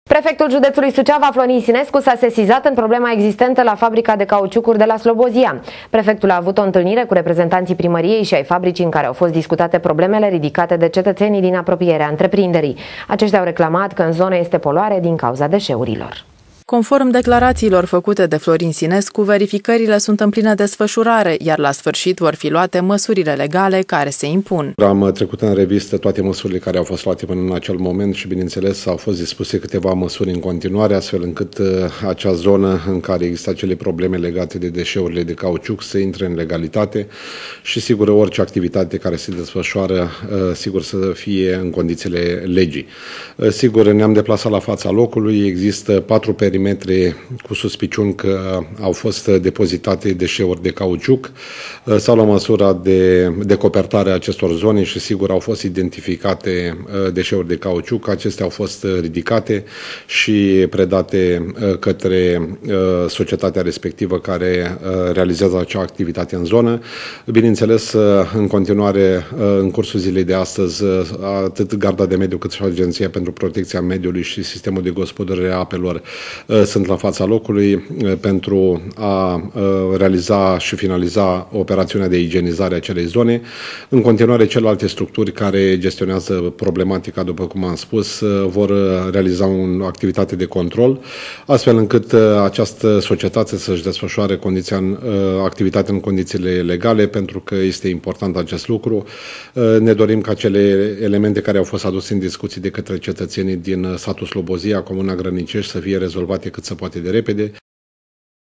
Prefectul județului Suceava, Florin Sinescu, s-a sesizat în problema existentă la fabrica de cauciucuri de la Slobozia. Prefectul a avut o întâlnire cu reprezentanții primăriei și ai fabricii în care au fost discutate problemele ridicate de cetățenii din apropierea întreprinderii. Aceștia au reclamat că în zonă este poluare din cauza deșeurilor. Conform declarațiilor făcute de Florin Sinescu, verificările sunt în plină desfășurare, iar la sfârșit vor fi luate măsurile legale care se impun. Am trecut în revistă toate măsurile care au fost luate până în acel moment și, bineînțeles, au fost dispuse câteva măsuri în continuare, astfel încât acea zonă în care există acele probleme legate de deșeurile de cauciuc să intre în legalitate și, sigur, orice activitate care se desfășoară, sigur, să fie în condițiile legii. Sigur, ne-am deplasat la fața locului, există 4 perimetri cu suspiciuni că au fost depozitate deșeuri de cauciuc sau la măsura de decopertare a acestor zone și sigur au fost identificate deșeuri de cauciuc. Acestea au fost ridicate și predate către societatea respectivă care realizează acea activitate în zonă. Bineînțeles, în continuare, în cursul zilei de astăzi, atât Garda de Mediu cât și Agenția pentru Protecția Mediului și Sistemul de Gospodărire a Apelor sunt la fața locului pentru a realiza și finaliza operațiunea de igienizare a acelei zone. În continuare, celelalte structuri care gestionează problematica, după cum am spus, vor realiza o activitate de control, astfel încât această societate să-și desfășoare activitatea în condițiile legale, pentru că este important acest lucru. Ne dorim ca cele elemente care au fost aduse în discuții de către cetățenii din satul Slobozia, Comuna Grănicești, să fie rezolvate cât se poate de repede.